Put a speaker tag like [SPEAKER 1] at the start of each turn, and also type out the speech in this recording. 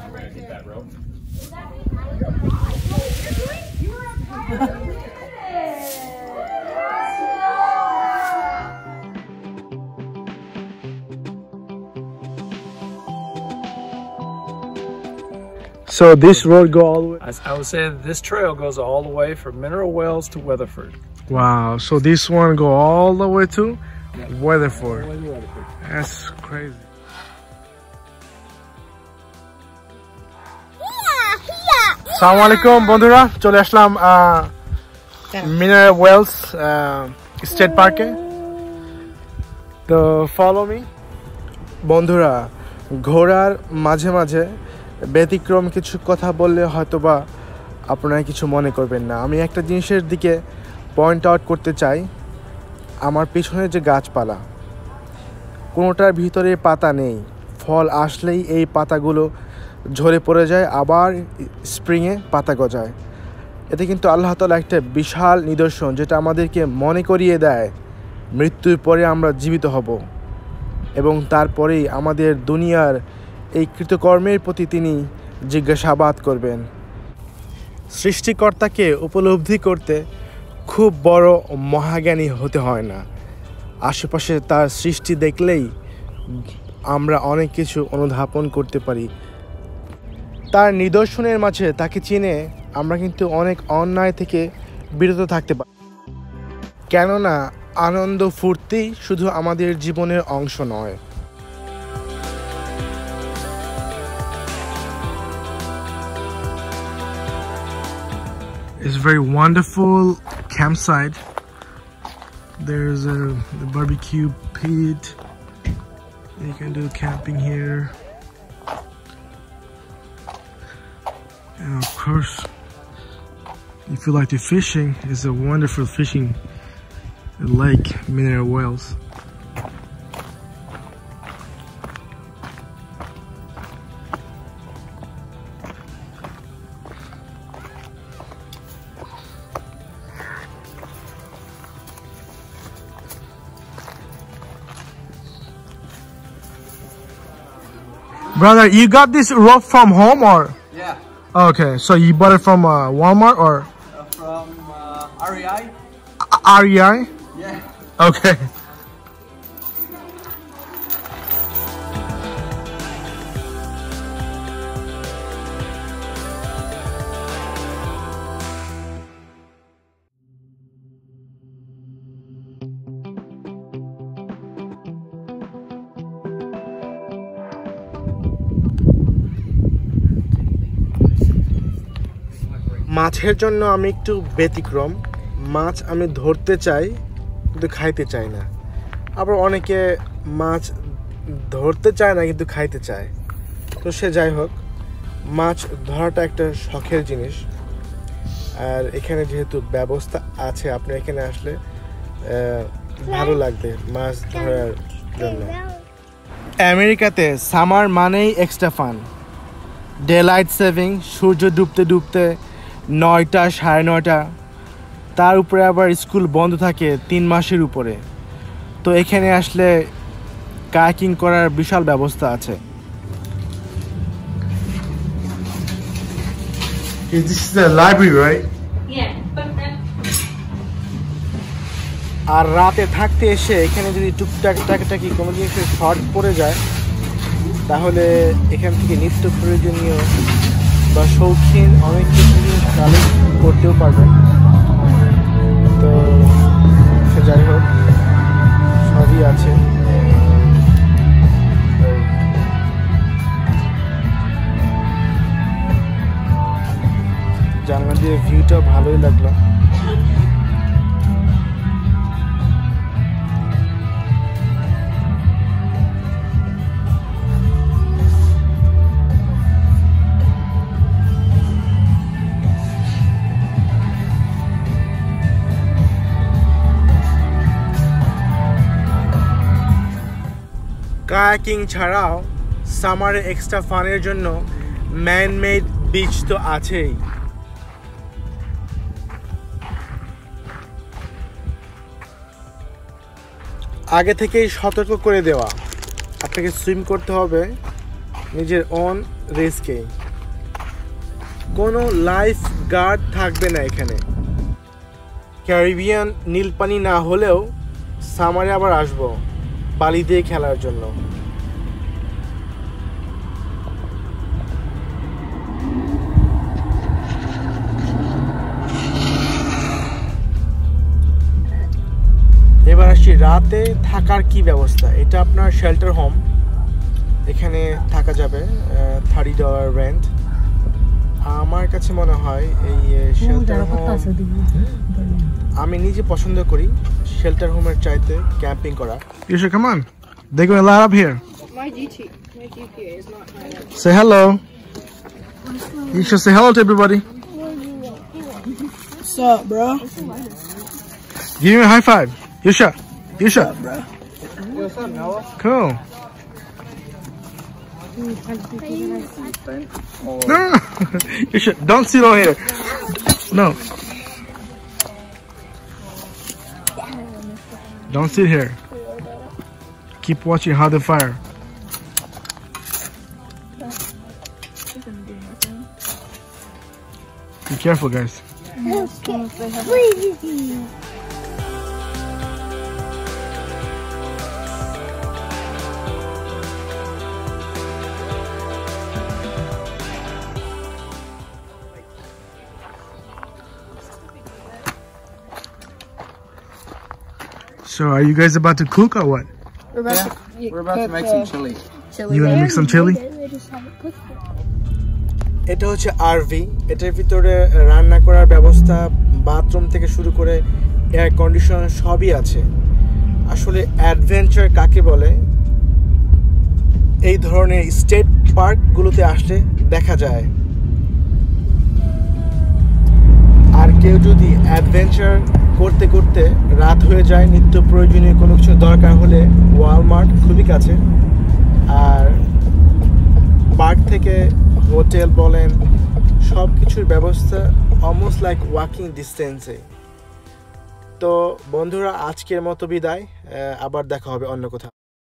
[SPEAKER 1] Get that rope.
[SPEAKER 2] So this road go all the way?
[SPEAKER 1] I would say this trail goes all the way from Mineral Wells to Weatherford.
[SPEAKER 2] Wow, so this one go all the way to Weatherford. That's crazy. Assalamu alaikum বন্ধুরা, চলে আসলাম mineral Wales state পার্কে। তো follow me. বন্ধুরা, ঘোরার মাঝে মাঝে ব্যতিক্রম কিছু কথা বললে হয়তোবা আপনারা কিছু মনে করবেন না। আমি একটা জিনিসের দিকে পয়েন্ট আউট করতে চাই। আমার পিছনে যে গাছপালা, কোনোটার ভিতরে পাতা নেই। ফল আসলেই এই পাতাগুলো ঝরে পড়ে যায়, আবার স্প্রিংয়ে পাতা গজায়। এতে কিন্তু আল্লাহ তাআলা একটা বিশাল নিদর্শন, যেটা আমাদেরকে মনে করিয়ে দেয় মৃত্যুর পরে আমরা জীবিত হব এবং তারপরেই আমাদের দুনিয়ার এই কৃতকর্মের প্রতি তিনি জিজ্ঞাসাবাদ করবেন। সৃষ্টিকর্তাকে উপলব্ধি করতে খুব বড় মহাজ্ঞানী হতে হয় না। আশেপাশে তার সৃষ্টি দেখলেই আমরা অনেক কিছু অনুধাবন করতে পারি। তার নিদর্শনের মাঝে তাকে চিনে আমরা কিন্তু অনেক অন্যায় থেকে বিরত থাকতে পারি। কেননা আনন্দ ফুর্তি শুধু আমাদের জীবনের অংশ নয়। It's a very wonderful campsite. There's a barbecue pit. You can do camping here. And of course, if you like the fishing, it's a wonderful fishing lake, Mineral Wells. Brother, you got this rope from home or?
[SPEAKER 3] Yeah.
[SPEAKER 2] Okay, so you bought it from Walmart or?
[SPEAKER 3] From REI.
[SPEAKER 2] REI?
[SPEAKER 3] Yeah.
[SPEAKER 2] Okay. মাছের জন্য আমি একটু ব্যতিক্রম। মাছ আমি ধরতে চাই কিন্তু খাইতে চাই না। আবার অনেকে মাছ ধরতে চায় না কিন্তু খাইতে চায়। তো সে যাই হোক, মাছ ধরাটা একটা শখের জিনিস। আর এখানে যেহেতু ব্যবস্থা আছে, আপনি এখানে আসলে ভালো লাগবে মাছ ধরার জন্য। আমেরিকাতে সামার মানেই extra fun. Daylight saving, সূর্য ডুবতে ডুবতে 9টা 9:30, তার উপরে আবার স্কুল বন্ধ থাকে 3 মাসের উপরে। তো এখানে আসলে কায়াকিং করার বিশাল ব্যবস্থা আছে। This is the library, right?
[SPEAKER 4] Yeah, but
[SPEAKER 2] আর রাতে থাকতে এসে এখানে যদি টুকটাক টাকাটাকি কোনো জিনিসের শর্ট পড়ে যায়, তাহলে এখান থেকে নিত্য প্রয়োজনীয় বা শৌখিন অনেক কিছু জিনিস কালেক্ট করতেও পারবেন। তো সে যাই হোক, সবই আছে। জানলা দিয়ে ভিউটা ভালোই লাগলো। কায়াকিং ছাড়াও সামারে এক্সট্রা ফানের জন্য ম্যান মেড বিচ তো আছেই। আগে থেকেই সতর্ক করে দেওয়া, আপনাকে সুইম করতে হবে নিজের অন রিস্কে। কোনো লাইফ গার্ড থাকবে না এখানে। ক্যারিবিয়ান নীল পানি না হলেও সামারে আবার আসবো বালি দিয়ে খেলার জন্য। এবার আসছি রাতে থাকার কি ব্যবস্থা। এটা আপনার শেল্টার হোম, এখানে থাকা যাবে $30 রেন্ট। আমার কাছে মনে হয় এই শেল্টার হোম আমি নিজে পছন্দ করি শেল্টার হোমের চাইতে ক্যাম্পিং করা। You should come on. They're going to light up here.
[SPEAKER 4] My GPA is not high enough.
[SPEAKER 2] Say hello. You should say hello to everybody.
[SPEAKER 4] What's up, bro?
[SPEAKER 2] Give me a high five. Yusha. Yusha.
[SPEAKER 4] Bro.
[SPEAKER 3] What's up, Noah?
[SPEAKER 2] Cool. No. Yusha, don't sit on here. No. Don't sit here. Keep watching how they fire. Be careful, guys. So, are you guys about to cook or what?
[SPEAKER 3] We're about to make some chili.
[SPEAKER 2] You gonna make some chili? এটা হচ্ছে RV. এটার ভিতরে রান্না করার ব্যবস্থা, bathroom থেকে শুরু করে এয়ার কন্ডিশন সবই আছে। আসলে অ্যাডভেঞ্চার কাকে বলে এই ধরনের স্টেট পার্কগুলোতে আসলে দেখা যায়। আর কেউ যদি অ্যাডভেঞ্চার করতে করতে রাত হয়ে যায়, নিত্য প্রয়োজনীয় কোনো কিছু দরকার হলে ওয়ালমার্ট খুবই কাছে। আর পার্ক থেকে হোটেল বলেন সব কিছুর ব্যবস্থা অলমোস্ট লাইক ওয়াকিং ডিস্টেন্সে। তো বন্ধুরা, আজকের মতো বিদায়, আবার দেখা হবে অন্য কোথাও।